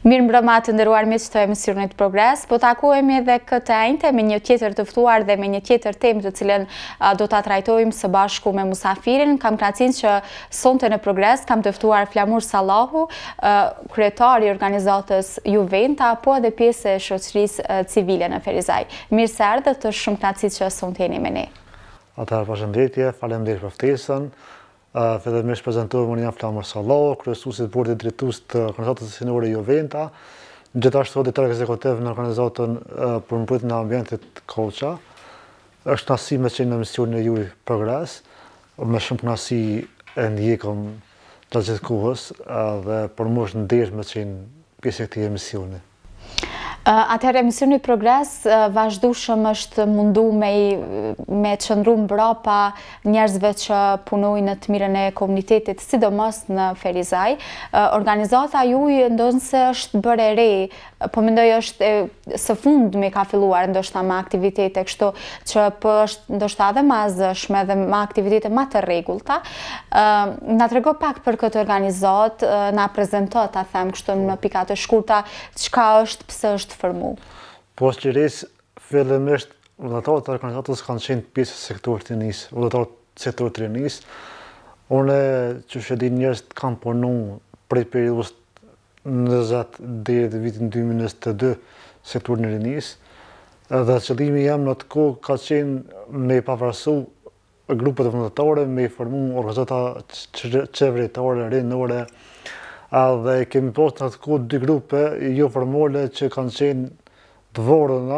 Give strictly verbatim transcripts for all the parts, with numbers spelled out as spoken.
Mirë mbrëma të nderuar miq të emisionit Progres, po takohemi edhe këtë enjte me një tjetër të ftuar dhe me një tjetër temë të cilën uh, do ta trajtojmë së bashku me musafirin. Kam kënaqësinë që sonte në Progres kam të ftuar Flamur Sallahu, uh, kryetari i organizatës Juventa, po edhe pjesë e shoqërisë uh, civile në Ferizaj. Mirë se erdhët, është shumë kënaqësi që sonte jeni me ne. Atëherë përshëndetje, faleminderit për ftesën. Uh, Fillimisht prezantohem, unë jam Flamur Sallahu, kryesuesi i bordit drejtues të organizatës sinore Juventa, gjithashtu drejtor ekzekutiv në organizatën uh, për mbrojtjen e ambientit Koça. Është kënaqësi me qenë në misionin e juaj Progres, me shumë kënaqësi e ndjekëm gjatë gjithë kohës uh, dhe për mua është ndesh me qenë pjesë e këtij emisioni. Uh, Atëherë emisioni Progres uh, vazhdueshëm është mundu me, me qëndru mbrapa njerëzve që punojnë në të mirën e komunitetit, sidomos në Ferizaj. Uh, organizata juaj ndonse është bërë e re, po mendoj është e, së fundmi ka filluar ndoshta me aktivitete kështu që po është ndoshta edhe më azhshme dhe me aktivitete më të rregullta. Uh, na trego pak për këtë organizatë, uh, na prezanto ta them kështu në pika të shkurta çka është, pse është formu. Po sigurisht fillimisht vullnetarët e organizatës kanë qenë pjesë e sektorit të rinis, vullnetarët e sektorit të rinis. Unë që e di njerëz kanë punuar prej periudhës njëzet deri në vitin dy mijë e njëzet e dy sektorin e rinis. Dhe qëllimi jam në atë kohë ka qenë me pavarësu grupet e vullnetarë, me formu organizata qeveritare, rinore. Dhe kemi pas në atë kohë dy grupe jo formale që kanë qenë të vorëna.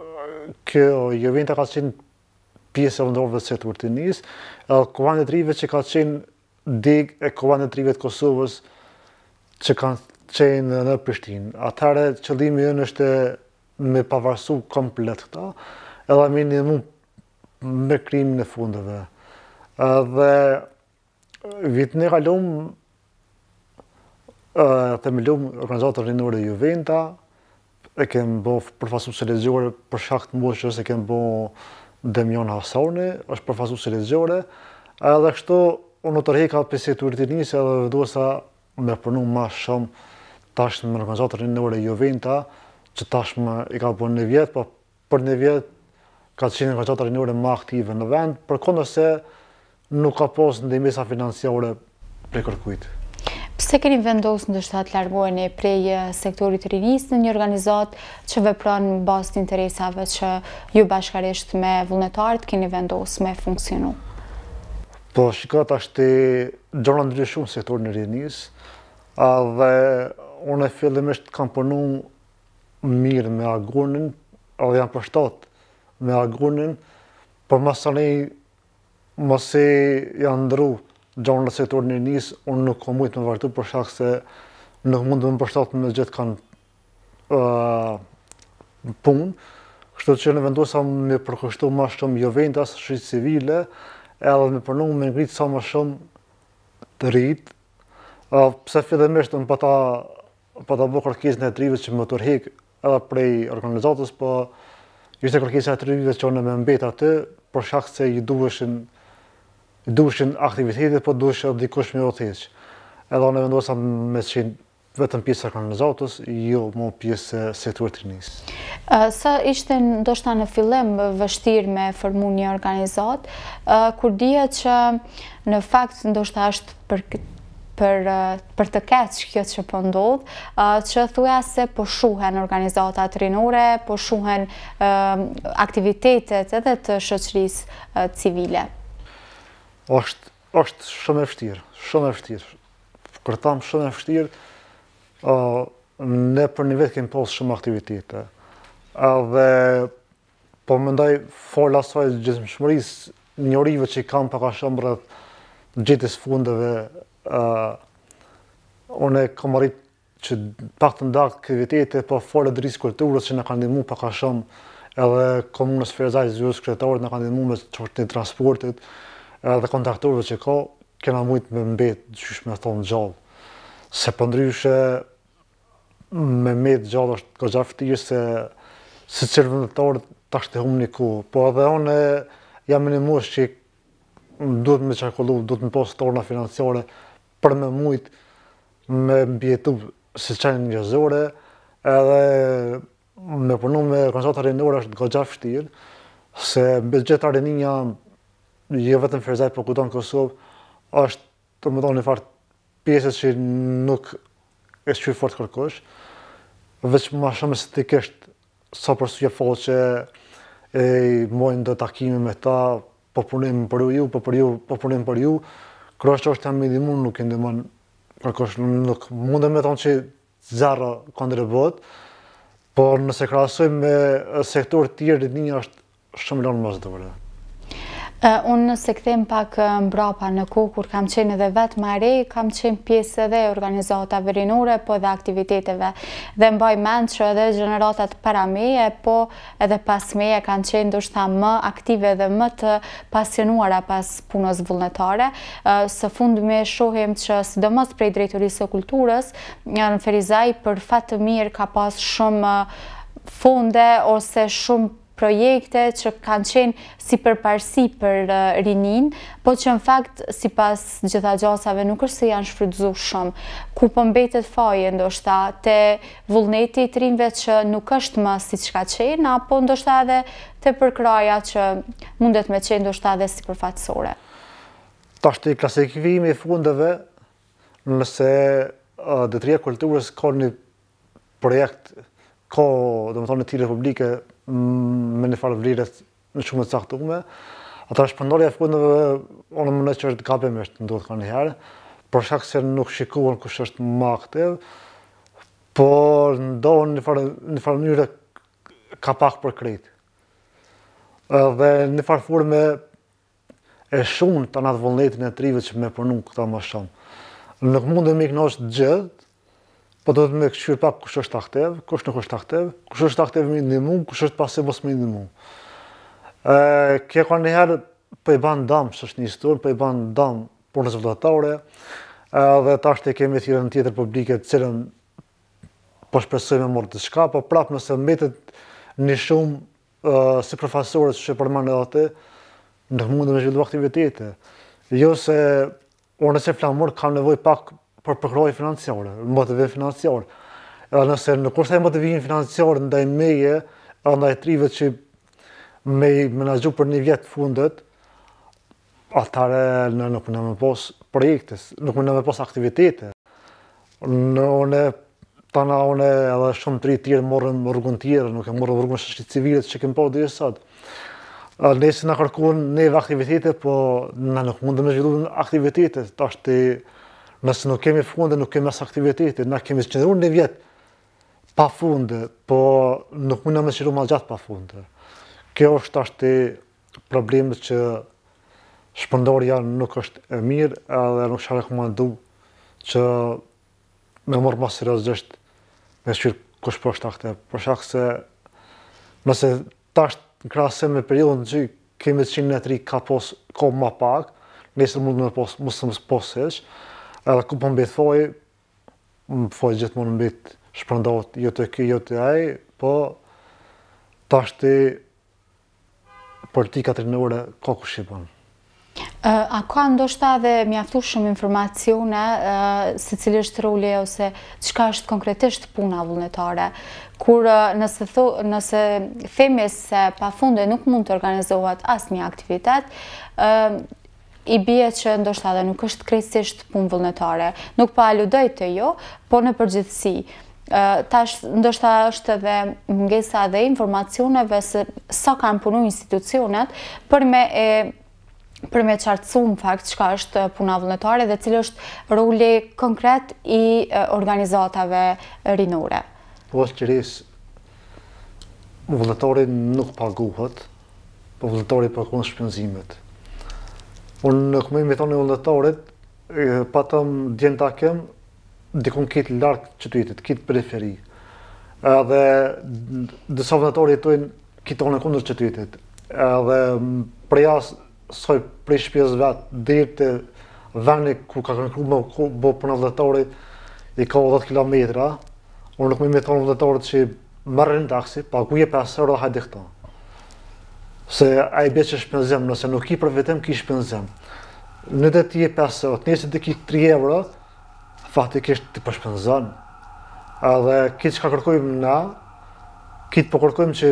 Kjo Juventa ka qenë pjesë e vullnetarëve të sektorit të rinis, edhe Kovani i Trive që ka qenë deg e Kovani i Trive të Kosovës që kanë qenë në Prishtinë. Atëherë qëllimi ynë është me pavarësu komplet këta, edhe me ndihmu me krijimin e fundeve. Dhe vitin e kalum themelum organizatën rinore Juventa, e kemë bo përfaqësues ligjore për shkak të moshës, e kemë bo Demian Hasani, është përfaqësues ligjore, edhe kështu unë tërheka për sektorit të rinis edhe vendosa me punu më shumë tashmë në organizatën rinore Juventa, që tashmë i ka bërë një vjet, po për një vjet ka qenë organizata rinore më aktive në vend, përkundër se nuk ka pas ndihmesa financiare prej kërkujt. Pse keni vendosur ndoshta të largoheni prej sektorit të rinis në një organizatë që vepron bazë të interesave që ju bashkërisht me vullnetarët keni vendosur me funksionu? Po shiko tash ti gjëra ndryshuan sektorin e rinis, dhe unë fillimisht kam punu mirë me Agunin, edhe jam përshtat me Agunin, për masani mos e janë ndru gjëra në sektorin e rinis, unë nuk kam mujt me vazhdu për shkak se nuk mund të më përshtat me gjithë kanë uh, punë. Kështu që në vendosa me përkushtu më shumë Juventas, shoqërisë civile, edhe me punu me ngritë sa më shumë të rritë. Uh, pse fillimisht unë pa ta pa ta bëj kërkesën e trive që më tërheq edhe prej organizatës, po ishte kërkesa e trive që unë me mbet aty për shkak se i duheshin i duheshin aktivitetet, po duhesh edhe dikush me udhëheq. Edhe unë vendosa me qenë vetëm pjesë e organizatës, jo më pjesë e sektorit të rinis. Uh, sa ishte ndoshta në fillim vështirë me formu një organizatë, uh, kur dihet që në fakt ndoshta është për Për, për të keq kjo që po ndodh, që thuja se po shuhen organizatat rinore, po shuhen uh, aktivitetet edhe të shoqërisë uh, civile. Është, është shumë e vështirë, shumë e vështirë. Kur tham shumë e vështirë, uh, ne për një vetë kemi pas shumë aktivitete. Dhe po mendoj fol asaj gjithëmshmërisë njerive që i kam pak a shumë rreth gjithës fundeve. Uh, unë kam arrit që pak të ndarë aktivitete, po folë drejt kulturës që na kanë ndihmuar pak a shumë, edhe komunës Ferizaj, zyrës kryetarit na kanë ndihmuar me çështën e transportit, edhe kontaktorëve që ka, kena mujt me mbet gjysh me thonë gjallë. Se për ndryshe me mbet gjallë është goxha vështirë se si çdo vullnetar tash të humni kohë. Po edhe unë jam në moshë që duhet me çarkullu, duhet me pas torna financiare për me mujt me mbjetu si qenë njëzore, edhe me punu me organizata rinore është goxha vështirë, se budgeta rinia, jo vetëm Ferizaj, por kudo në Kosovë, është të më thonë një farë pjesës që nuk e shqyr fort kërkosh, veç ma shumë estetikisht, sa përsuje falë që e mojnë do takime me ta, po punim për ju, po për ju, po punim për ju, kërë që është jam minimun, nuk e ndimon kërkosh, nuk mundem me thonë që zero kontribut, por nëse krahasoj me sektor tjerë, një është shumë lonë mas dore. Unë nëse këthejmë pak mbrapa në kohë kur kam qenë edhe vetë ma re, kam qenë pjesë edhe organizatave rinore, po edhe aktiviteteve. Dhe mbaj mend që edhe gjeneratat para meje, po edhe pas meje kanë qenë ndoshta më aktive dhe më të pasionuara pas punës vullnetare. Së fund me shohim që sidomos prej drejtorisë së kulturës, në Ferizaj për fat të mirë ka pas shumë fonde ose shumë projekte që kanë qenë si përparësi për rinin, po që në fakt, si pas gjitha gjasave, nuk është se janë shfrytzu shumë. Ku po mbetet faje, ndoshta, te vullneti të rinve që nuk është më si që ka qenë, apo ndoshta edhe te përkraja që mundet me qenë ndoshta edhe si përfatësore. Ta është i klasifikimi i fundeve, nëse Drejtoria e Kulturës ka një projekt, ka, do më thonë, në ti republike, me një farë vliret në shumë të caktume. Ata shpëndarja e fundeve, unë më në që është gabimisht ndodhë ka njëherë, për shkak se nuk shikohen kush është më aktiv, por ndohën një farë mënyre ka pak për krejt. Dhe një farë forme e shumë të natë vullnetin e trive që me punu këta më shumë. Nuk mund dhe me iknosh gjithë, po do të me këshyr pak kush është aktiv, kush nuk është aktiv, kush është aktiv me ndimu, kush është pasi mos me ndimu. Kje ka njëherë për i banë damë, që është një historë, për i banë damë punës vëllatare, dhe ta është e kemi thire në tjetër publike të cilën po shpresoj me morë të shka, po prapë nëse mbetet një shumë si profesorët që përmanë edhe atë, nuk mundë me zhvillu aktivitete. Jo se unë nëse flamur kam nevoj pak për përkroj financiare, motive financiare. Edhe nëse nuk është e motivin financiare ndaj meje, edhe ndaj trive që me i menagju për një vjetë fundet, atare nuk më në me pos projekte, nuk më në me pos aktivitete. Në une, tana une edhe shumë tri tjerë morën rrugën tjerë, nuk e morën rrugën shështit civilet që kemë po dhe sot. Nëse në kërkun neve aktivitete, po në nuk mundë me zhvillu aktivitete, ta është nëse nuk kemi funde, nuk kemi as aktivitete, na kemi së qëndru një vjetë pa funde, po nuk mundë me qiru ma gjatë pa funde. Kjo është ashtë problemet që shpëndarja nuk është e mirë, edhe nuk shë rekomandu që me morë ma seriozisht me shqyrë kush po është akte. Për shak se nëse tash në krahasim me periudhën që kemi të qinë në tri ka pos ko ma pak, nëse mund me pos, musë më pos heq, edhe ku po mbet foj, foj gjithmonë mbet shpërndahet jo të ky, jo të ai, po tashti politikat rinore ka kush i bën. A ka ndoshta dhe mjaftueshëm informacione se cili është roli ose çka është konkretisht puna vullnetare? Kur nëse tho, nëse themi se pafunde nuk mund të organizohet asnjë aktivitet, i bie që ndoshta edhe nuk është krejtësisht punë vullnetare. Nuk po aludoj të jo, po në përgjithësi. Tash ndoshta është edhe mungesa dhe informacioneve se sa kanë punu institucionet për me e për me qartësu në fakt çka është puna vullnetare dhe cili është roli konkret i organizatave rinore. Po është qëris, vullnetari nuk paguhet, po vullnetari paguhen shpenzimet. Unë në këmë me thonë vullnetarit, patëm djenë takem, dikun kitë larkë qytetit, kitë periferi. Edhe disa vullnetari jetojnë kitonë e kundër qytetit. Edhe prejas soj prej shpjes vetë, dhe të veni ku ka kërkru me bo përna vullnetari, i ka dhjetë kilometra, unë nuk me me thonë vullnetarit që mërë në taksi, paguje pesë euro dhe hajde këta. Se a i bje që shpenzem, nëse nuk i përvetem, ki shpenzem. Në dhe ti e pesë euro, të njëse të ki tri euro, faktikisht ti përshpenzon. Edhe kitë që ka kërkojmë na, kitë po kërkojmë që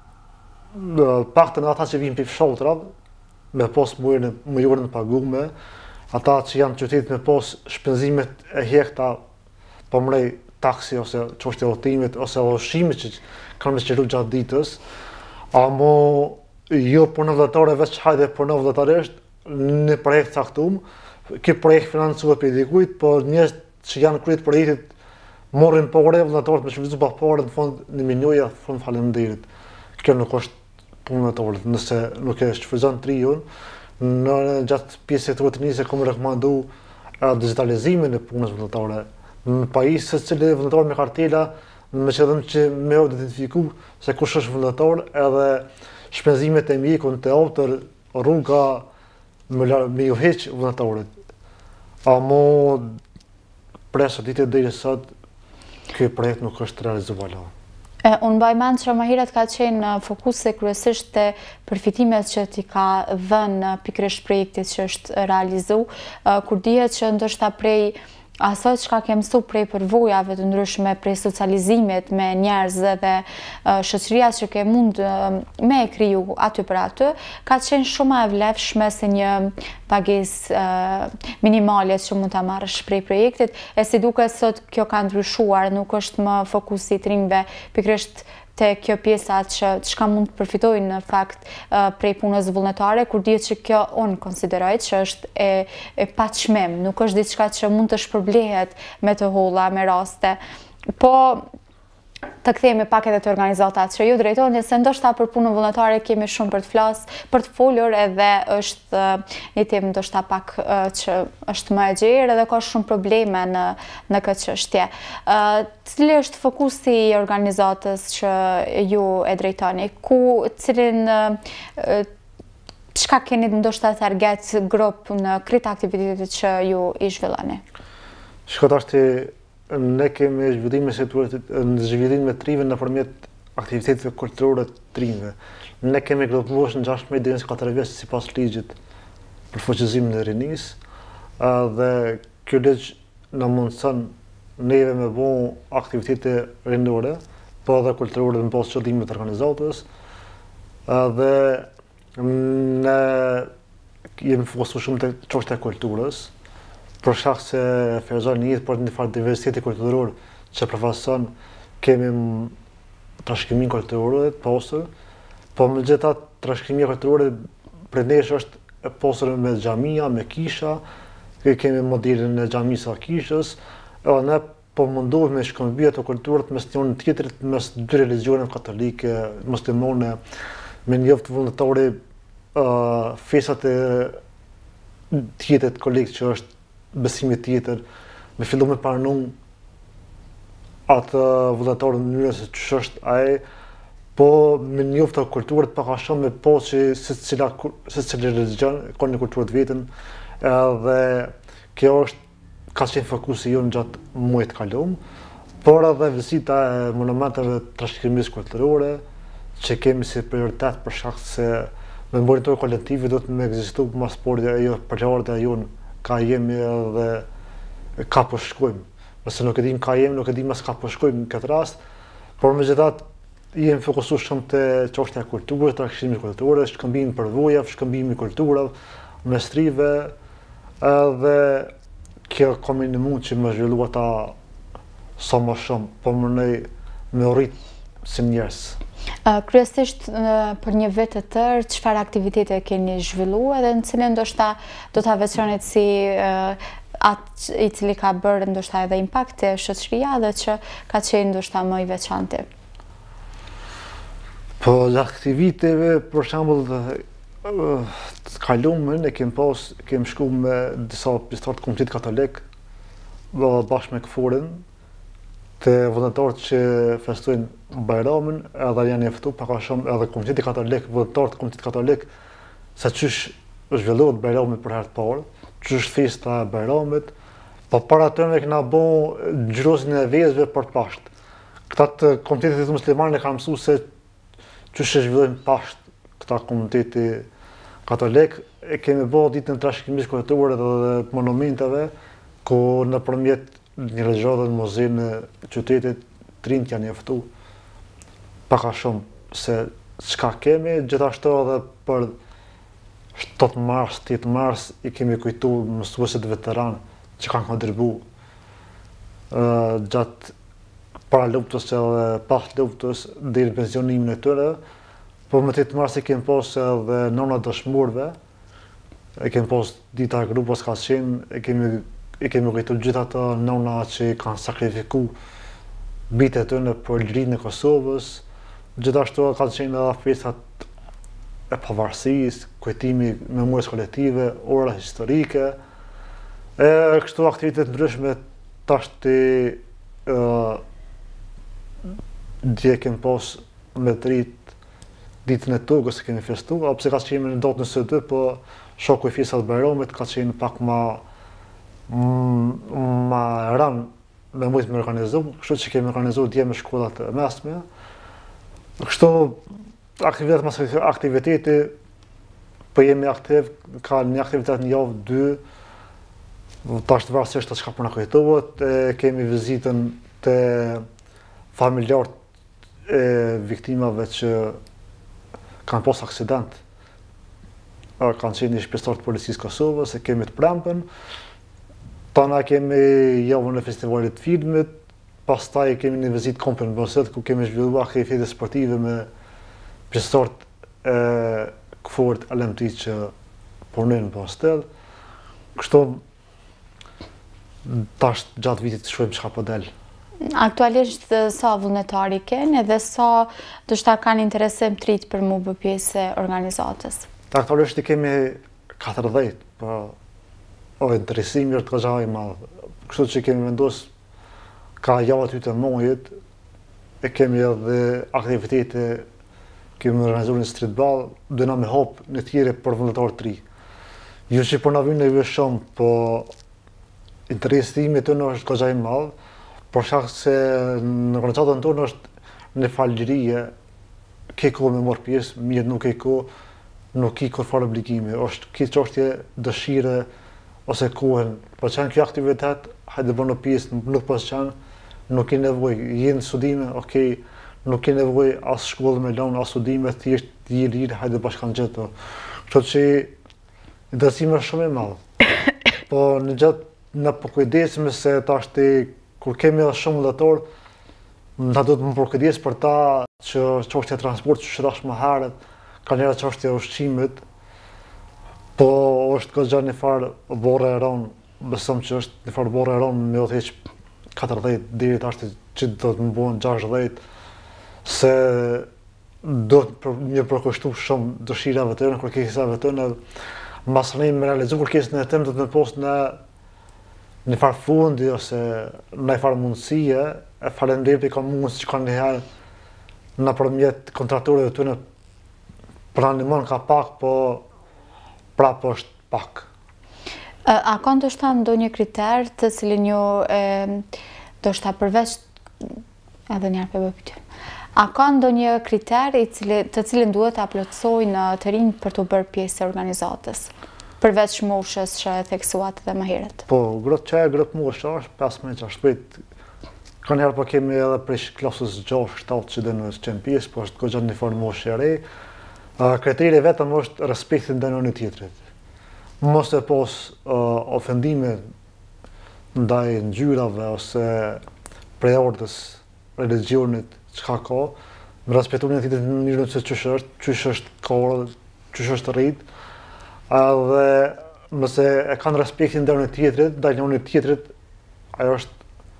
pak të në ata që vinë për fshotrave, me pos mujurën të pagume, ata që janë qytetit me pos shpenzimet e hjekta, po mrej taksi ose çështja e udhëtimit ose ushqimit që kanë me qëru gjatë ditës, amo jo punë vullnetare veç hajde punë vullnetarisht në projekt caktuar. Ky projekt financohet për dikujt, po njerëz që janë kryet projektit morrin pore vullnetarët me shfrytzuar pa parë në fund në minjoja fund faleminderit. Kjo nuk është punë vullnetare, nëse nuk e shfrytëzon triun, në gjatë pjesës së nisë kam rekomanduar digitalizimin e punës vullnetare. Në pajisë se cilë vullnetar me kartela, me qëllim që me u identifiku se kush është vullnetar, edhe shpenzimet e mjekun të autor rruga me ju heq vullnetarit. Amo presë ditë deri sot ky projekt nuk është realizuar. Unë mbaj mend që më herët ka qenë fokuse kryesisht te përfitimet që t'i ka dhënë pikërisht projektit që është realizu, kur dihet që ndoshta prej asaj që ka ke mësu prej përvojave të ndryshme, prej socializimit me njerëz dhe shoqëria që ke mund me e kriju aty për aty, ka qenë shumë e vlefshme se një pagesë minimale që mund ta marrësh prej projektit, e si duket sot kjo ka ndryshuar, nuk është më fokusi i trimve pikërisht te kjo pjesa që çka mund të përfitojnë në fakt prej punës vullnetare, kur dihet që kjo unë konsideroj që është e, e paçmim, nuk është diçka që mund të shpërblehet me të holla, me raste. Po të kthehemi pak edhe të organizatat që ju drejtoni, se ndoshta për punën vullnetare kemi shumë për të flas, për të folur, edhe është një temë ndoshta pak që është më e gjerë edhe ka shumë probleme në në këtë çështje. Cili është fokusi i organizatës që ju e drejtoni? Ku cilin çka keni ndoshta target grup në krejt aktivitetet që ju i zhvilloni? Shkotashti ne kemi zhvillimin në zhvillimin e trive nëpërmjet aktiviteteve kulturore të trimëve. Ne kemi grupluar në gjashtëdhjetë deri në katër vjeç sipas ligjit për fuqizimin e rinisë, dhe ky ligj na mundson neve me bë aktivitete rinore, po edhe kulturore në pas qëllimit të organizatës, dhe ne jemi fokusuar shumë te çështja e kulturës, për shkak se Ferzan njëhet për një farë diversiteti kulturor që përfaqëson, kemi trashëgimin kulturor të posër, po megjithatë trashëgimia kulturore për nesh është e posër me xhamia, me kisha, kemi modelin e xhamisë së kishës, edhe ne po mundohemi me shkëmbyer të kulturës mes njëri tjetrit, mes dy religioneve katolike, muslimane, me njëft vullnetari uh, festat e tjetrit kolegë që është besimi tjetër, me fillu me parnu atë vullnetarën në mënyrë se ç'është është ai, po me njoftë të kulturët pak a shumë me po që secila secili religion ka një kulturë të vetën, edhe kjo është ka qenë fokusi jonë gjatë muajit të kaluar, por edhe vizita e monumenteve të trashëgimisë kulturore që kemi si prioritet për shkak se me monitor kolektivi do të më ekzistu mas sporti ajo përgjarja jonë ka jemi edhe ka po shkojmë. Nëse nuk e dim ka jemi, nuk e dim as ka po shkojmë në këtë rast, por megjithatë jemi fokusuar shumë te çështja e kulturës, trashëgimit kulturës, shkëmbimi përvojave, shkëmbimi kulturave, mes trive, edhe kjo kemi në mund që më zhvillu ata sa më shumë, po më ne me rrit si njerëz. Kryesisht për një vit të tërë, çfarë aktivitete keni zhvilluar edhe në cilën ndoshta do ta veçonit si atë i cili ka bërë ndoshta edhe impakt te shoqëria dhe që ka qenë ndoshta më i veçantë? Po aktiviteve, për shembull, të kaluamën e kem pas, kem shkuar me disa pjesëtar të Komunitetit Katolik, bashkë me Kforin, të vullnetarët që festojnë Bajramin, edhe janë njoftuar pak a shumë edhe Komuniteti Katolik, vullnetarët të Komunitetit Katolik, se çysh zhvillohet Bajrami për herë të parë, çysh festa e Bajramit, po para tyre kena bë ngjyrosjen e vezëve për të Pashkt. Këta të Komunitetit Musliman e kanë mësuar se çysh e zhvillojnë Pashkt, këta Komuniteti Katolik, e kemi bë ditën e trashëgimisë kulturore dhe monumenteve, ku nëpërmjet një rëgjodhe në muzein në qytetit, trinjt janë njoftu paka shumë se çka kemi, gjithashtu edhe për shtatë mars, tetë mars i kemi kujtu mësuesit veteran që kanë kontribu gjatë para luftës edhe pas luftës deri në pensionimin e tyre, po më tetë mars i kemi pas edhe nëna dëshmorëve, e kemi pas dita e grupos ka qenë, e kemi i kemi kujtu gjithë ato nëna që kanë sakrifiku bitë e tyre për lirinë e Kosovës, gjithashtu kanë qenë edhe festat e pavarësisë, kujtimi memorës kolektive, ora historike, e kështu aktivitet ndryshme tash të dje kemi pas me të rrit ditën e Tokës e kemi festu, a pse ka qenë në datën njëzet e dy, po shoku i festat Bajramit ka qenë pak ma ma rënë me mujtë me organizu, kështu që kemi organizu dje me shkollat e mesme. Kështu aktivitet mas aktiviteti, po jemi aktiv, ka një aktivitet një javë, dy, tash të varësisht të çka po na kujtohet, kemi vizitën të familjarët e viktimave që kanë pas aksident, kanë qenë një shpestar të policisë Kosovës, e kemi të premten, tana kemi javën e festivalit filmit, pastaj kemi një vizitë Kampin Boset, ku kemi zhvilluar aktivitete sportive me pjesëtarët e Kforit L M T që punojnë në Pastel. Kështu tash gjatë vitit të shohim çka po del. Aktualisht sa vullnetari keni dhe sa do shta kanë interesim të rritë për mu bë pjesë e organizatës? Aktualisht i kemi katërdhjetë, po o interesimi është ka i madhë. Kështu që kemi vendos ka javët y të mojit, e kemi edhe aktivitete, kemi organizuar një streetball, dyna me hop në tjere për vullnetarë të ri. Jo që për na vynë në vë shumë, po interesimi të në është ka i madhë, por shak se në organizatën tonë është në falgjërije, ke ko me morë pjesë, mirë nuk ke ko, nuk i kur farë obligime, është ki çështje dëshire ose kohën, për qenë kjo aktivitet, hajde bënë pjesë, nuk për qenë, nuk i nevoj, jenë studime, okej, nuk i nevoj as shkollë me lanë, as studime, thjesht i lirë, hajde bashkan gjithë. Kështu që interesimi është shumë i madhë. Po në gjithë në përkujdesim se ta është kur kemi edhe shumë vullnetar, na do të më përkujdes për ta që çështja e transportit që shërash më herët, ka njëra çështja e ushqimit, po është goxha një farë borë e ronë, besëm që është një farë borë e ronë me o të heqë katërdhjetë, deri tash që do të më bëhen gjashtëdhjetë, se do të një përkushtu shumë dëshirave të në, kërkesave të në, mas në me realizu kërkesën e tem do të me postë në një farë fundi ose në një farë mundësie, e falenderoj për ka mundës që ka njëherë në përmjet kontraktorëve të në për animon ka pak, po prapë është pak. A ka ndoshta ndonjë kriter të cilin ju ndoshta përveç edhe një herë për pyetje. A ka ndonjë kriter i cili të cilin duhet ta plotësojnë të rinj për të bërë pjesë e organizatës? Përveç moshës që e theksuat edhe më herët. Po, grotë që e grotë moshë është, pesëmbëdhjetë gjashtëdhjetë. Ka njerë po kemi edhe prej klasës gjashtë shtatë që dhe në qenë pjesë, po është goxha një farë moshë e re. Kriteri vetëm është respektin ndaj njëri tjetrit. Mos e pos ofendime ndaj ngjyrave ose prejardhës religionit çka ka, me respektu një tjetrit në mënyrën se çysh është, çysh është kohë, çysh është rrit. Edhe nëse e kanë respektin ndaj njëri tjetrit, ndaj njëri tjetrit, ajo është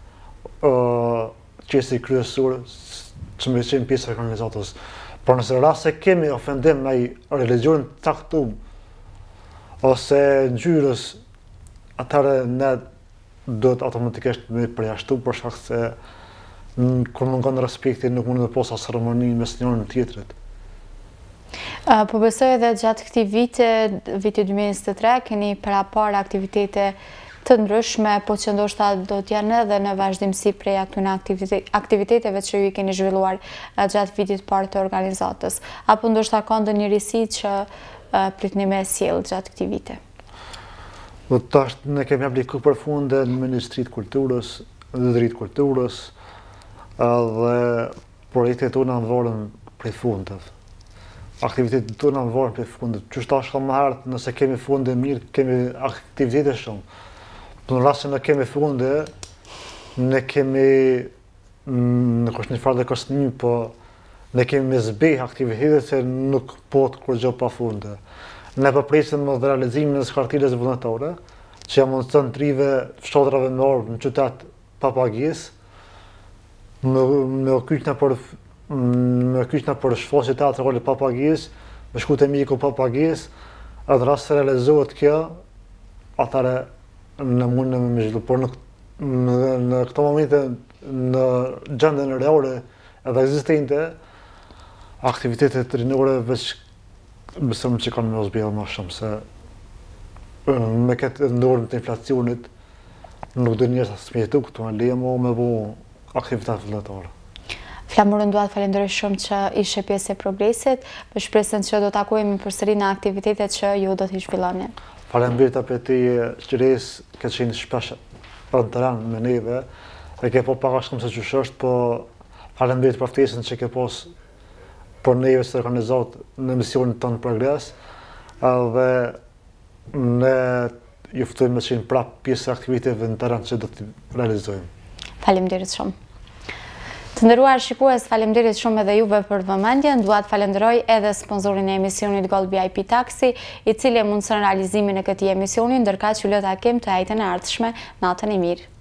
qesi kryesor që me qenë pjesë e organizatës. Por nëse rast se kemi ofendim ndaj religionit caktuar ose ngjyrës, atëherë ne do të automatikisht me përjashtu për shkak se kur mungon respekti nuk mund të pas as harmoni mes njëri dhe tjetrit. Po besoj edhe gjatë këtij viti, viti dy mijë e njëzet e tre, keni parapar aktivitete të ndryshme, po që ndoshta do t'janë edhe në vazhdimsi prej atyre aktiviteteve që ju i keni zhvilluar gjatë vitit parë të organizatës. Apo ndoshta ka ndonjë risi që pritni me sjellë gjatë këtij viti? Do të ashtë ne kemi apliku për funde në Ministritë Kulturës, në Dritë Kulturës, dhe projektet tona në vorën për fundet. Aktivitetet tona në vorën për fundet. Qështë ashtë më herët, nëse kemi funde mirë, kemi aktivitetet shumë. Për në rrasë në kemi funde, ne kemi, në kështë një farë dhe kështë një, po ne kemi me zbej aktivitetet se nuk po të kërgjo pa funde. Ne përpresim më dhe realizimin në skartires vullnetare, që jam në të trive fshatrave me orë në qytet pa pagjes, me kyqna për me kyqna për shfaqje teatrale pa pagjes, me shku të miku pa pagjes, edhe rast se realizohet kjo, atëre në mundë me zhvillu, por në, në, në këto momente, në gjendën reale edhe existente, aktivitetet rinore veç besëm që kanë me ozbjellë ma shumë, se me këtë ndorën të inflacionit, nuk dhe njërës asë smjetu këtu në leje, mo me bo aktivitet vullnetare. Flamurën duat falenderoj shumë që ishe pjesë e progresit, për shpresën që do takojmë përsëri në aktivitetet që ju do t'i zhvilloni. Falenderit për ti qëres, këtë qenë shpesh në teren me neve, e ke po pak ashtë këmë se qështë është, po falenderit për ftesën që ke pos për neve së organizat në misionin të në progres, dhe ne juftojmë me qenë prap pjesë e aktiviteteve në teren që do t'i realizojmë. Faleminderit shumë. Të nderuar shikues, faleminderit shumë edhe juve për vëmendjen. Dua të falenderoj edhe sponsorin e emisionit Gold V I P Taxi, i cili mundson realizimin e këtij emisioni, ndërkaq ju lë takim të ajtën e ardhshme. Natën e mirë.